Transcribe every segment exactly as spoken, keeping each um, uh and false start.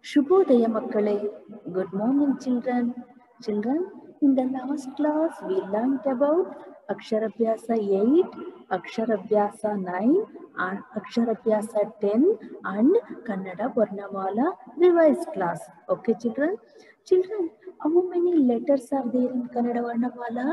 Shubhodaya Makkale. Good morning, children. Children, in the last class we learned about Aksharabhyasa eight, Aksharabhyasa nine, and Aksharabhyasa ten, and Kannada Varnamala revised class. Okay, children? Children, how many letters are there in Kannada Varnamala?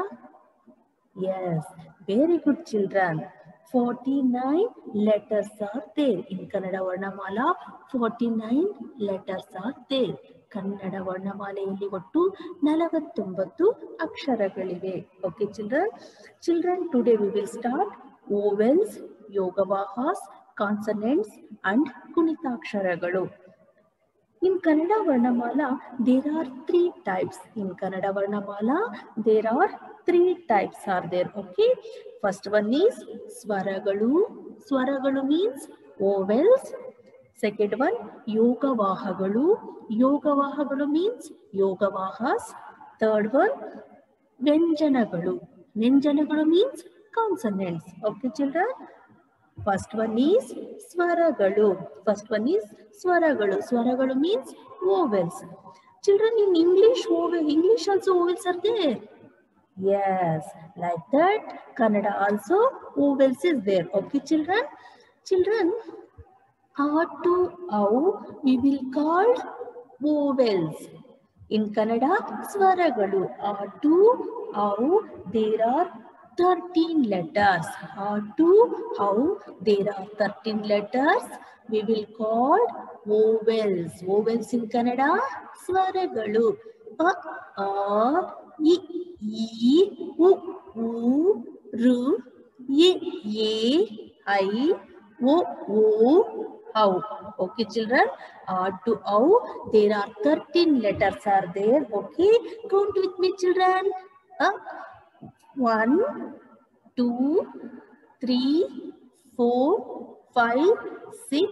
Yes, very good, children. forty-nine letters are there in Kannada Varnamala. forty-nine letters are there. Kannada ವರ್ಣಮಾಲೆಯಲ್ಲಿ ಒಟ್ಟು ನಲವತ್ತೊಂಬತ್ತು ಅಕ್ಷರಗಳಿವೆ. Okay, children. Children, today we will start vowels, yogavahas, consonants and ಕುಣಿತಾಕ್ಷರಗಳು. In Kannada Varnamala, there are three types. In Kannada Varnamala, there are three types are there. Okay. First one is Swaragalu. Swaragalu means vowels. Second one, Yogavahagalu. Yogavahagalu means Yogavahas. Third one, Vyanjanagalu. Vyanjanagalu means consonants. Okay, children. First one is Swaragalu. First one is Swaragalu. Swaragalu means vowels. Children, in English, vowel, English also vowels are there. Yes, like that, Kannada also vowels is there. Okay, children. Children, how to how we will call vowels. In Kannada, Swaragalu. How to how there are thirteen letters. How to how there are thirteen letters. We will call vowels. Vowels in Kannada, Swaragalu. A, a, I, I, U, U, Ru, Ye, Ye, I, O, O, How. Okay, children. Uh, to how there are thirteen letters are there. Okay, count with me, children. Uh, one, two, three, four, five, six,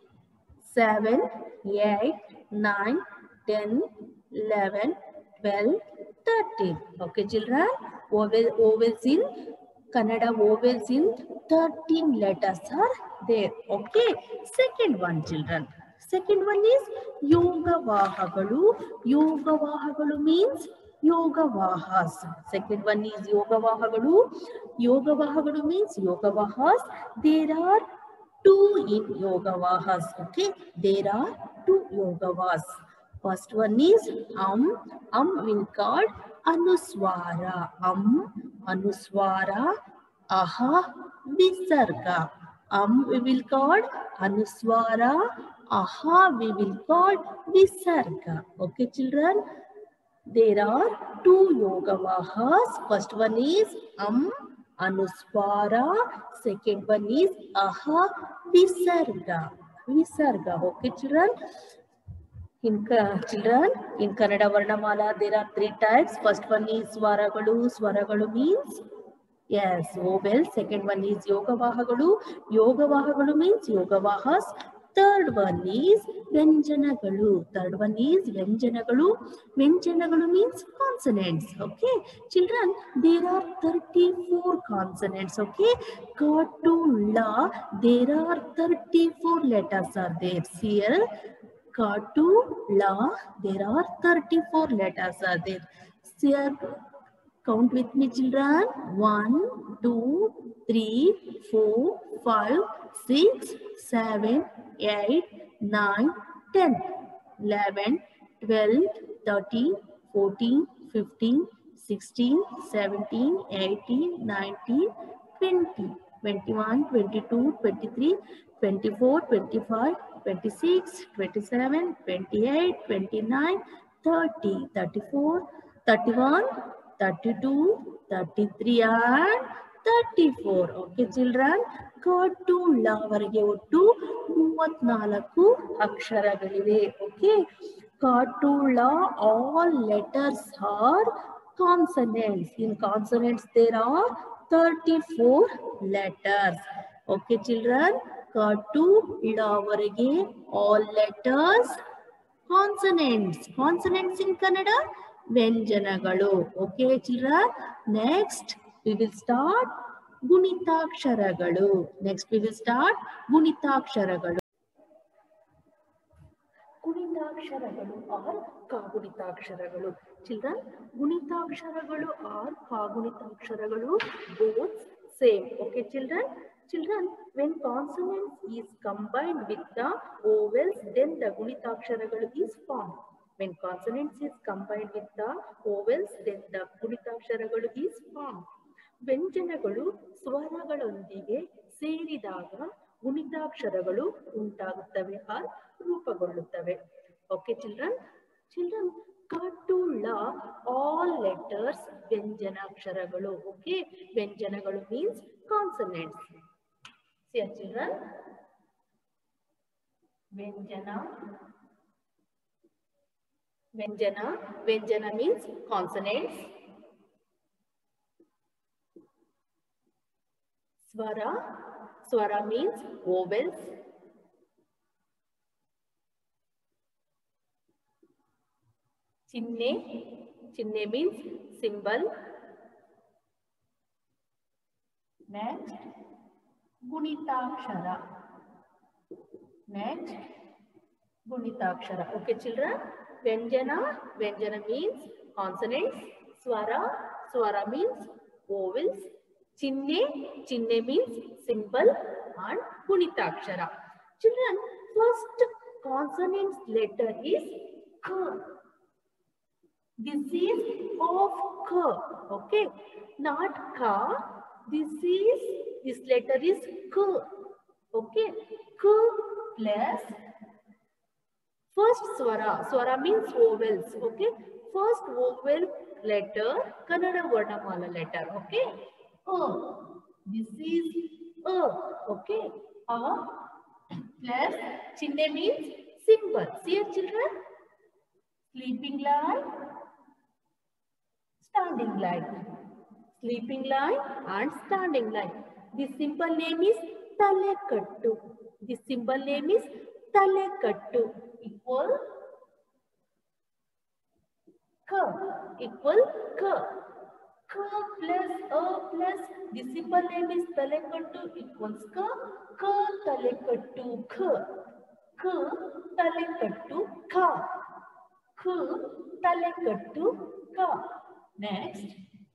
seven, eight, nine, ten, eleven, twelve, thirteen. Okay, children. Vowel, vowels in Kannada, vowels in thirteen letters are there. Okay. Second one, children. Second one is Yogavahagalu. Yogavahagalu means Yogavahas. Second one is Yogavahagalu. Yogavahagalu means Yogavahas. There are two in Yogavahas. Okay. There are two Yogavas. First one is Am. Am will call Anuswara. Am, Anuswara, Aha, Visarga. Am we will call Anuswara, Aha we will call Visarga. Okay, children. There are two Yogavahas. First one is Am, Anuswara. Second one is Aha, Visarga. Visarga. Okay, children. In children, in Kannada Varnamala, there are three types. First one is Swaragalu. Swaragalu means, yes, vowel. Second one is Yogavahagalu. Yogavahagalu means Yogavahas. Third one is Vyanjanagalu. Third one is Vyanjanagalu. Vyanjanagalu means consonants. Okay, children, there are thirty-four consonants. Okay, Ka to La, there are thirty-four letters are there. Here, Ka to La, there are thirty-four letters are there. Here, count with me, children. One, two, three, four, five, six, seven, eight, nine, ten, eleven, twelve, thirteen, fourteen, fifteen, sixteen, seventeen, eighteen, nineteen, twenty, twenty-one, twenty-two, twenty-three, twenty-four, twenty-five, twenty-six, twenty-seven, twenty-eight, twenty-nine, thirty, thirty-four, thirty-one, thirty-two, thirty-three and thirty-four. Okay, children. Ka to La ವರೆಗೆ ಒಟ್ಟು ಮೂವತ್ನಾಲ್ಕು ಅಕ್ಷರಗಳಿವೆ. Okay. Ka to La, all letters are consonants. In consonants there are thirty-four letters. Okay, children. Ka to La ವರೆಗೆ all letters consonants. Consonants in Kannada, Vyanjanagalu. Okay, children. Next, we will start Gunitaksharagalu. Next, we will start Gunitaksharagalu. ಗುಣಿತಾಕ್ಷರಗಳು or ಕಾಗುಣಿತಾಕ್ಷರಗಳು. Children, ಗುಣಿತಾಕ್ಷರಗಳು or ಕಾಗುಣಿತಾಕ್ಷರಗಳು both same. Okay children. Children, when consonants is combined with the vowels, then the gunitaksharagalu is formed. When consonants is combined with the vowels, then the gunitaksharagalu is formed. ವ್ಯಂಜನಗಳು ಸ್ವರಗಳೊಂದಿಗೆ ಸೇರಿದಾಗ ಗುಣಿತಾಕ್ಷರಗಳು ಉಂಟಾಗುತ್ತವೆ or ರೂಪುಗೊಳ್ಳುತ್ತವೆ. Okay children. Children, ಕಟುಳ all letters ವ್ಯಂಜನಾಕ್ಷರಗಳು. Okay, ವ್ಯಂಜನಗಳು means consonants. See children, ವ್ಯಂಜನ ವ್ಯಂಜನ ವ್ಯಂಜನ means consonants. Swara, swara means vowels. Chinne, chinne means symbol. Next, Gunitakshara. Next, Gunitakshara. Okay children, Vyanjana, Vyanjana means consonants. Swara, Swara means vowels. Chinne, Chinne means symbol, and Gunitakshara. Children, first consonant letter is K. This is of K. Okay, not Ka. This is, this letter is K. Okay, K plus first Swara. Swara means vowels. Okay, first vowel letter, Kannada Varnamala letter. Okay. A. This is A. Okay. A plus Chinne means symbol. See here children. Sleeping line, standing line. Sleeping line and standing line. This symbol name is Talekattu. This symbol name is Talekattu. Equal K. Equal K. K plus A plus the symbol name is Talekattu equals K. K Talekattu K. K Talekattu K. K Talekattu K. Next,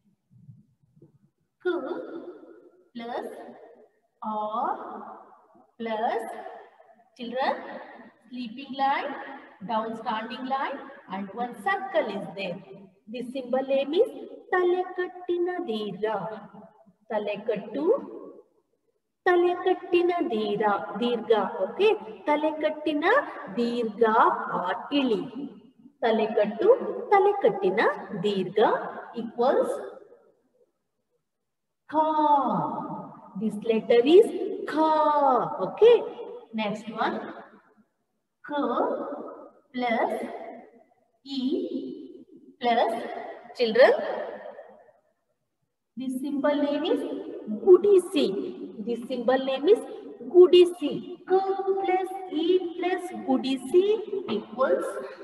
K plus R plus children, sleeping line, down standing line, and one circle is there. This symbol name is Talekattina Dirgha. Talekattu, Talekattina Dirgha. Dirgha. Okay. Talekattina Dirgha or Ili. Talekattu, Talekattina Dirgha equals Ka. This letter is Ka. Okay. Next one. K plus E plus children. This symbol name is Gudisi. This symbol name is Gudisi. K plus E plus Gudisi equals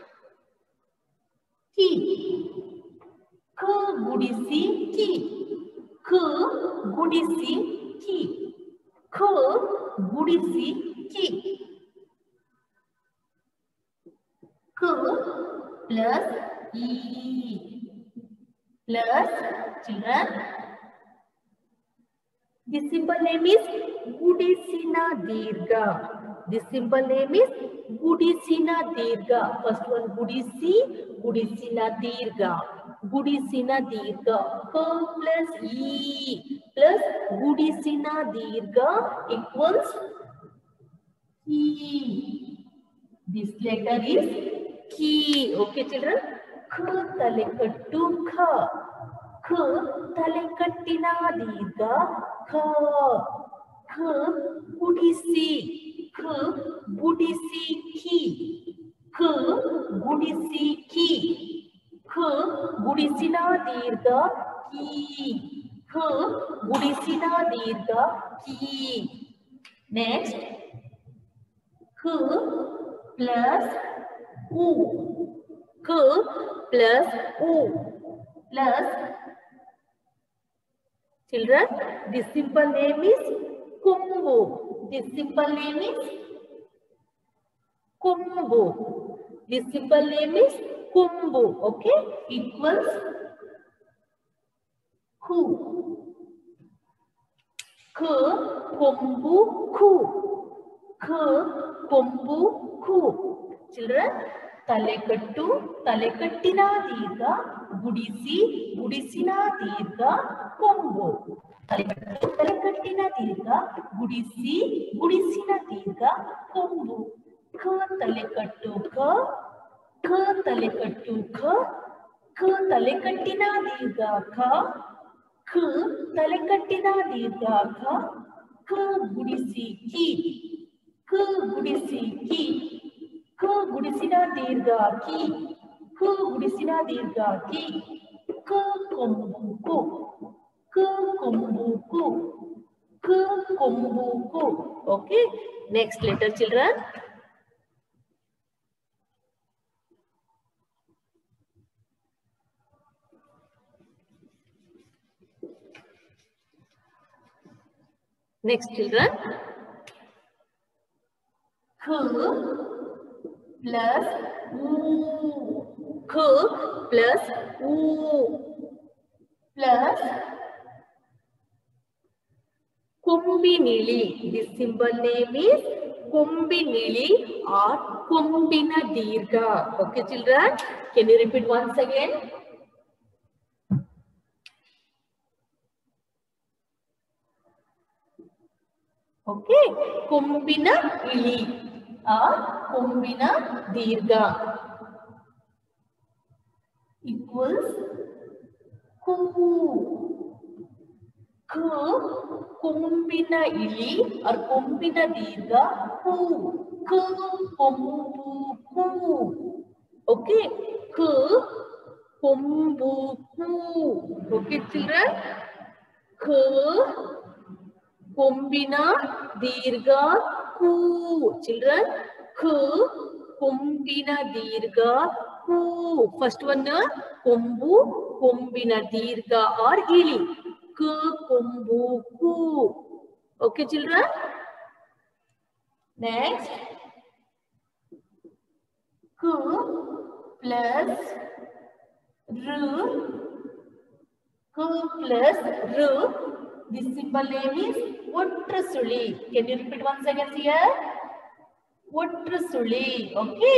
Ki. K Gudisi Ki. K Gudisi Ki. K Gudisi Ki. K plus E plus children. This symbol name is Gudisina Dirgha. This symbol name is Gudisina Dirgha. First one Gudisi, Gudisina Dirgha. Gudisina Dirgha. K plus E plus Gudisina Dirgha equals Ki. This letter is Ki. Okay children. K Talekattu Kha. K Talekattina Dirgha Kha. K Gudisi. K Gudisi Ki. K Gudisi Ki. K Gudisina Dirgha Ki. K Gudisina Dirgha Ki. Next, K plus U. K plus U plus children, this simple name is Kumbu. This simple name is Kumbu. This symbol name is ಕೊಂಬು. Okay, equals ಕು. ಕ ಕೊಂಬು ಕು. ಕ ಕೊಂಬು ಕು. Children, ತಲೆಕಟ್ಟು ತಲೆಕಟ್ಟಿನ ದೀರ್ಘ ಗುಡಿಸಿ ಗುಡಿಸಿನ ದೀರ್ಘ ಕೊಂಬು. ತಲೆಕಟ್ಟು ತಲೆಕಟ್ಟಿನ ದೀರ್ಘ ಗುಡಿಸಿ ಗುಡಿಸಿನ ದೀರ್ಘ ಕೊಂಬು. ಕ ತಲೆಕಟ್ಟು ಕ. ಕ ತಲೆಕಟ್ಟು ಕ. ಕ ತಲೆಕಟ್ಟಿನ ದೀರ್ಘ ಕ. ಕ ತಲೆಕಟ್ಟಿನ ದೀರ್ಘ ಕ. ಕ ಗುಡಿಸಿ ಕಿ. ಕ ಗುಡಿಸಿ ಕಿ. ಕ ಗುಡಿಸಿನ ದೀರ್ಘ ಕಿ. ಕ ಗುಡಿಸಿನ ದೀರ್ಘ ಕಿ. ಕ ಕೊಂಬು ಕು. ಕ ಕೊಂಬು ಕು. ಕ ಕೊಂಬು ಕು. Okay, next letter, children. Next, children. K plus U. K plus U plus ಕೊಂಬಿನಿಳಿ. This symbol name is ಕೊಂಬಿನಿಳಿ or ಕೊಂಬಿನ ದೀರ್ಘ. Okay, children, can you repeat once again? Okay, ಕೊಂಬಿನ ಇಳಿ or ಕೊಂಬಿನ ದೀರ್ಘ equals ಕು. ಕ ಕೊಂಬಿನ ಇಳಿ or ಕೊಂಬಿನ ದೀರ್ಘ ಕು. ಕ ಕೊಂಬು ಕು. Okay, ಕ ಕೊಂಬು ಕು. Okay, children, ಕ ಕೊಂಬಿನ ದೀರ್ಘ ಕು. Children, ಕ ಕೊಂಬಿನ ದೀರ್ಘ ಕು. First one, ಕೊಂಬು ಕೊಂಬಿನ ದೀರ್ಘ or ಇಳಿ. ಕ ಕೊಂಬು ಕು. Okay, children. Next, ಕ plus ರ. ಕ plus ರ. This symbol name is ಒಟ್ರು ಸುಳಿ. Can you repeat once again here? ಒಟ್ರು ಸುಳಿ. Okay.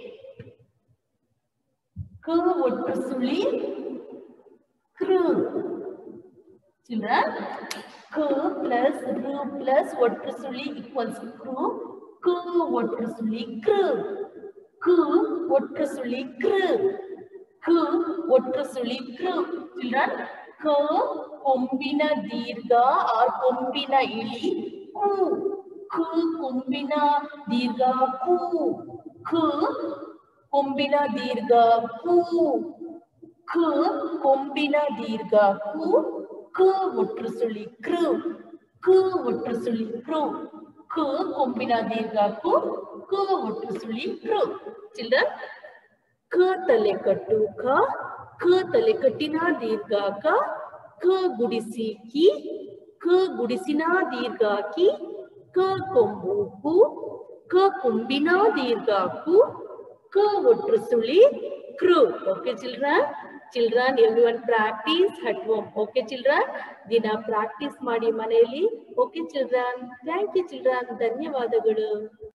ಕ ಒಟ್ರು ಸುಳಿ ಕೃ. Children, ಕ plus ರ plus ಒಟ್ರು ಸುಳಿ equals ಕೃ. ಕ ಒಟ್ರು ಸುಳಿ ಕೃ. ಕ ಒಟ್ರು ಸುಳಿ ಕೃ. ಕ ಒಟ್ರು ಸುಳಿ ಕೃ. Children, ಕ ಕೊಂಬಿನ ದೀರ್ಘ or ಕೊಂಬಿನ ಇಳಿ ಕು. ಕ ಕೊಂಬಿನ ದೀರ್ಘ ಕು. ಕ ಕೊಂಬಿನ ದೀರ್ಘ ಕು. ಕ ಕೊಂಬಿನ ದೀರ್ಘ ಕು. ಕ ಒಟ್ರು ಸುಳಿ ಕೃ. ಕ ಒಟ್ರು ಸುಳಿ ಕೃ. ಕ ಕೊಂಬಿನ ದೀರ್ಘ ಕು. ಕ ಒಟ್ರು ಸುಳಿ ಕೃ. Children, ಕ ತಲೆಕಟ್ಟು ಕ. ಕ ತಲೆಕಟ್ಟಿನ ದೀರ್ಘ ಕ. ಕ ಗುಡಿಸಿ ಕಿ. ಕ ಗುಡಿಸಿನ ದೀರ್ಘ ಕಿ. ಕ ಕೊಂಬು ಕು. ಕ ಕೊಂಬಿನ ದೀರ್ಘ ಕು. ಕ ಒಟ್ರು ಸುಳಿ ಕೃ. Okay, children. Children, everyone practice at home. Okay, children. ದಿನ ಪ್ರಾಕ್ಟೀಸ್ ಮಾಡಿ ಮನೆಯಲ್ಲಿ. Okay, children. Thank you, children. ಧನ್ಯವಾದಗಳು.